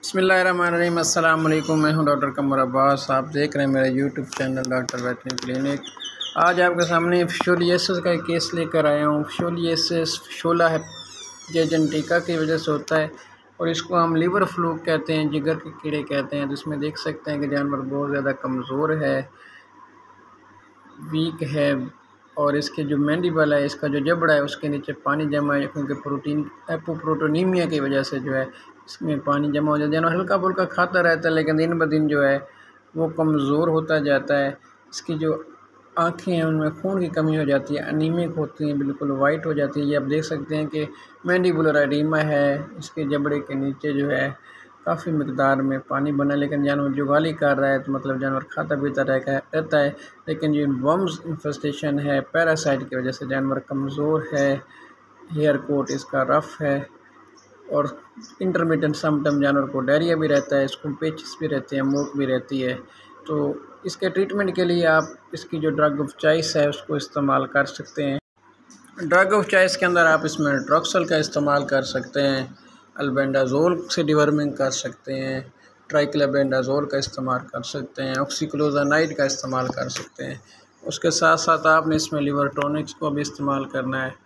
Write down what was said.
बिस्मिल्लाहिर्रहमानिर्रहीम। अस्सलाम वालेकुम। मैं हूं डॉक्टर कमर अब्बास। आप देख रहे हैं मेरा YouTube channel doctor veterinary clinic. आज आपके सामने फिशोलियसिस का एक केस लेकर आया हूं। फिशोलियसिस शोला है जेनेटिका की वजह से होता है और इसको हम लीवर फ्लूक कहते हैं, जिगर के कीड़े कहते हैं। जिसमें देख सकते हैं कि जानवर बहुत ज़्यादा कमज़ोर है, वीक है और इसके जो मैंडिबल है, इसका जो जबड़ा है, उसके नीचे पानी जमा है क्योंकि प्रोटीन एपोप्रोटोनीमिया की वजह से जो है इसमें पानी जमा हो जाता है। जानवर हल्का फुल्का खाता रहता है लेकिन दिन ब दिन जो है वो कमज़ोर होता जाता है। इसकी जो आँखें हैं उनमें खून की कमी हो जाती है, अनीमिक होती हैं, बिल्कुल वाइट हो जाती है। ये आप देख सकते हैं कि मैंडिबुलर एडिमा है, इसके जबड़े के नीचे जो है काफ़ी मिकदार में पानी बना, लेकिन जानवर जुगाली कर रहा है तो मतलब जानवर खाता पीता रहता है। लेकिन जो वर्म्स इन्फेस्टेशन है, पैरासाइट की वजह से जानवर कमज़ोर है, हेयर कोट इसका रफ़ है और इंटरमिटेंट समटाइम जानवर को डायरिया भी रहता है, इसको पेचिस भी रहते हैं, मूक भी रहती है। तो इसके ट्रीटमेंट के लिए आप इसकी जो ड्रग ऑफ चॉइस है उसको इस्तेमाल कर सकते हैं। ड्रग ऑफ चॉइस के अंदर आप इसमें ड्रॉक्सल का इस्तेमाल कर सकते हैं, अल्बेंडाजोल से डिवर्मिंग कर सकते हैं, ट्राइक्लोबेंडाजोल का इस्तेमाल कर सकते हैं, ऑक्सीक्लोजानाइड का इस्तेमाल कर सकते हैं। उसके साथ साथ आपने इसमें लिवर टॉनिक्स को भी इस्तेमाल करना है।